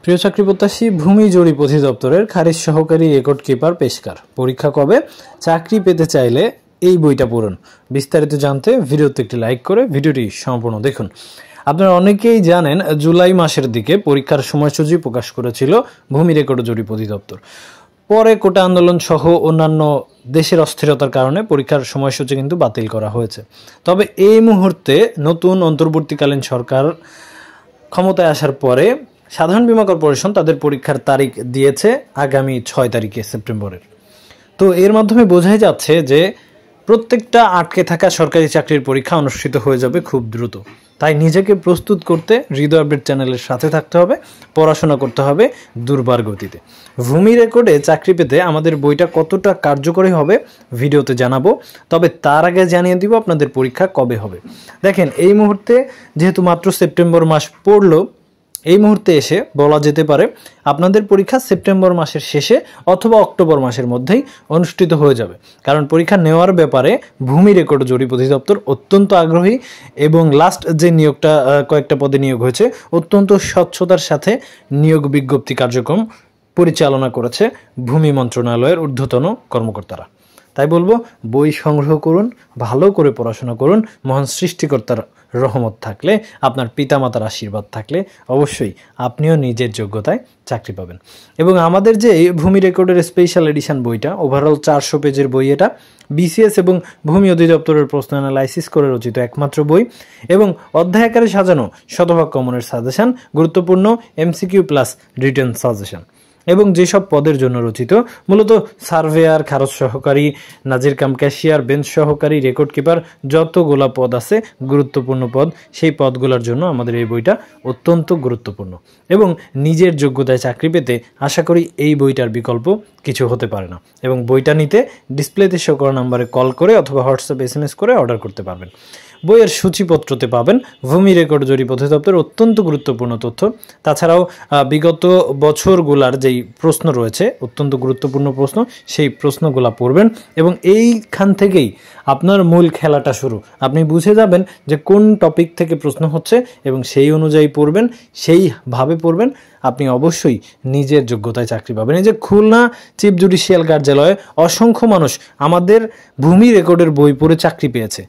প্রিয় চাকরি প্রত্যাশী, ভূমি জরিপ অধিদপ্তরের খারিজ সহকারী রেকর্ড কিপার পেশকার পরীক্ষা কবে? চাকরি পেতে চাইলে এই বইটা পড়ুন। বিস্তারিত জানতে ভিডিওতে একটি লাইক করে ভিডিওটি সম্পূর্ণ দেখুন। আপনারা অনেকেই জানেন, জুলাই মাসের দিকে পরীক্ষার সময়সূচি প্রকাশ করেছিল ভূমি রেকর্ড জরিপ অধিদপ্তর। পরে কোটা আন্দোলন সহ অন্যান্য দেশের অস্থিরতার কারণে পরীক্ষার সময়সূচি কিন্তু বাতিল করা হয়েছে। তবে এই মুহূর্তে নতুন অন্তর্বর্তীকালীন সরকার ক্ষমতায় আসার পরে সাধারণ বীমা কর্পোরেশন তাদের পরীক্ষার তারিখ দিয়েছে আগামী 6 তারিখে সেপ্টেম্বরের। তো এর মাধ্যমে বোঝাই যাচ্ছে যে প্রত্যেকটা আটকে থাকা সরকারি চাকরির পরীক্ষা অনুষ্ঠিত হয়ে যাবে খুব দ্রুত। তাই নিজেকে প্রস্তুত করতে হৃদয় আপডেট চ্যানেলের সাথে থাকতে হবে, পড়াশোনা করতে হবে দুর্বার গতিতে। ভূমি রেকর্ডে চাকরি পেতে আমাদের বইটা কতটা কার্যকরী হবে ভিডিওতে জানাবো। তবে তার আগে জানিয়ে দিব আপনাদের পরীক্ষা কবে হবে। দেখেন, এই মুহূর্তে যেহেতু মাত্র সেপ্টেম্বর মাস পড়লো, এই মুহূর্তে এসে বলা যেতে পারে আপনাদের পরীক্ষা সেপ্টেম্বর মাসের শেষে অথবা অক্টোবর মাসের মধ্যেই অনুষ্ঠিত হয়ে যাবে। কারণ পরীক্ষা নেওয়ার ব্যাপারে ভূমি রেকর্ড জরিপ অধিদপ্তর অত্যন্ত আগ্রহী এবং লাস্ট যে নিয়োগটা কয়েকটা পদে নিয়োগ হয়েছে অত্যন্ত স্বচ্ছতার সাথে নিয়োগ বিজ্ঞপ্তি কার্যক্রম পরিচালনা করেছে ভূমি মন্ত্রণালয়ের ঊর্ধ্বতন কর্মকর্তারা। তাই বলবো, বই সংগ্রহ করুন, ভালো করে পড়াশোনা করুন। মহান সৃষ্টিকর্তার রহমত থাকলে, আপনার পিতামাতার আশীর্বাদ থাকলে অবশ্যই আপনিও নিজের যোগ্যতায় চাকরি পাবেন। এবং আমাদের যে ভূমি রেকর্ডের স্পেশাল এডিশন বইটা, ওভারঅল 400 পেজের বই, এটা বিসিএস এবং ভূমি অধিদপ্তরের প্রশ্ন অ্যানালাইসিস করে রচিত একমাত্র বই এবং অধ্যায় আকারে সাজানো শতভাগ কমনের সাজেশন, গুরুত্বপূর্ণ এমসিকিউ প্লাস রিটেন সাজেশন এবং যেসব পদের জন্য রচিত, মূলত সার্ভেয়ার, খারজ সহকারী, নাজির কাম ক্যাশিয়ার, বেঞ্চ সহকারী, রেকর্ড কিপার, যতগুলা পদ আছে গুরুত্বপূর্ণ পদ, সেই পদগুলোর জন্য আমাদের এই বইটা অত্যন্ত গুরুত্বপূর্ণ। এবং নিজের যোগ্যতায় চাকরি পেতে আশা করি এই বইটার বিকল্প কিছু হতে পারে না। এবং বইটা নিতে ডিসপ্লেতে শো করা নাম্বারে কল করে অথবা হোয়াটসঅ্যাপ SMS করে অর্ডার করতে পারবেন। বইয়ের সূচিপত্রতে পাবেন ভূমি রেকর্ড জরিপ অধিদপ্তর অত্যন্ত গুরুত্বপূর্ণ তথ্য। তাছাড়াও বিগত বছরগুলার যেই প্রশ্ন রয়েছে, অত্যন্ত গুরুত্বপূর্ণ প্রশ্ন, সেই প্রশ্নগুলা পড়বেন এবং এইখান থেকেই আপনার মূল খেলাটা শুরু। আপনি বুঝে যাবেন যে কোন টপিক থেকে প্রশ্ন হচ্ছে এবং সেই অনুযায়ী পড়বেন, সেইভাবে পড়বেন। আপনি অবশ্যই নিজের যোগ্যতায় চাকরি পাবেন। এই যে খুলনা চিফ জুডিশিয়াল কার্যালয়ে অসংখ্য মানুষ আমাদের ভূমি রেকর্ডের বই পড়ে চাকরি পেয়েছে,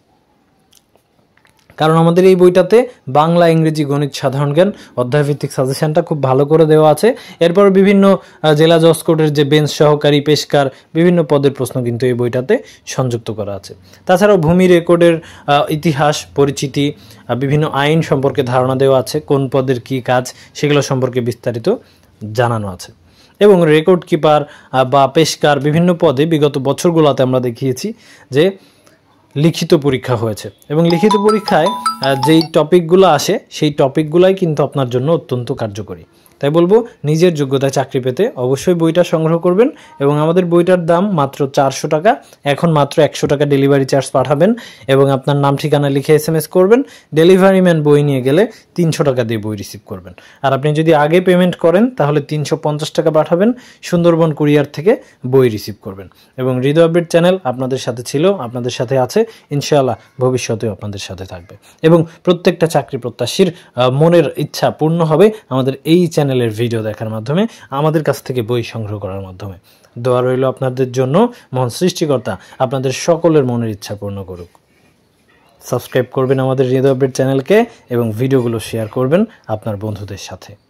কারণ আমাদের এই বইটাতে বাংলা, ইংরেজি, গণিত, সাধারণ জ্ঞান অধ্যায়ভিত্তিক সাজেশনটা খুব ভালো করে দেওয়া আছে। এরপর বিভিন্ন জেলা জজ কোর্টের যে বেঞ্চ সহকারী, পেশকার, বিভিন্ন পদের প্রশ্ন কিন্তু এই বইটাতে সংযুক্ত করা আছে। তাছাড়াও ভূমি রেকর্ডের ইতিহাস, পরিচিতি, বিভিন্ন আইন সম্পর্কে ধারণা দেওয়া আছে, কোন পদের কী কাজ সেগুলো সম্পর্কে বিস্তারিত জানানো আছে। এবং রেকর্ড কিপার বা পেশকার বিভিন্ন পদে বিগত বছরগুলোতে আমরা দেখিয়েছি যে লিখিত পরীক্ষা হয়েছে এবং লিখিত পরীক্ষায় যেই টপিকগুলো আসে সেই টপিকগুলাই কিন্তু আপনার জন্য অত্যন্ত কার্যকরী। তাই বলবো, নিজের যোগ্যতায় চাকরি পেতে অবশ্যই বইটা সংগ্রহ করবেন। এবং আমাদের বইটার দাম মাত্র 400 টাকা। এখন মাত্র 100 টাকা ডেলিভারি চার্জ পাঠাবেন এবং আপনার নাম ঠিকানা লিখে SMS করবেন। ডেলিভারি ম্যান বই নিয়ে গেলে 300 টাকা দিয়ে বই রিসিভ করবেন। আর আপনি যদি আগে পেমেন্ট করেন তাহলে 350 টাকা পাঠাবেন, সুন্দরবন কুরিয়ার থেকে বই রিসিভ করবেন। এবং হৃদয় আপডেট চ্যানেল আপনাদের সাথে ছিল, আপনাদের সাথে আছে, ইনশাআল্লাহ ভবিষ্যতেও আপনাদের সাথে থাকবে। এবং প্রত্যেকটা চাকরি প্রত্যাশীর মনের ইচ্ছা পূর্ণ হবে আমাদের এই চ্যানেলের ভিডিও দেখার মাধ্যমে, আমাদের কাছ থেকে বই সংগ্রহ করার মাধ্যমে। দোয়া রইল আপনাদের জন্য, মহান সৃষ্টিকর্তা আপনাদের সকলের মনের ইচ্ছা পূর্ণ করুক। সাবস্ক্রাইব করবেন আমাদের হৃদয় আপডেট চ্যানেলকে এবং ভিডিওগুলো শেয়ার করবেন আপনার বন্ধুদের সাথে।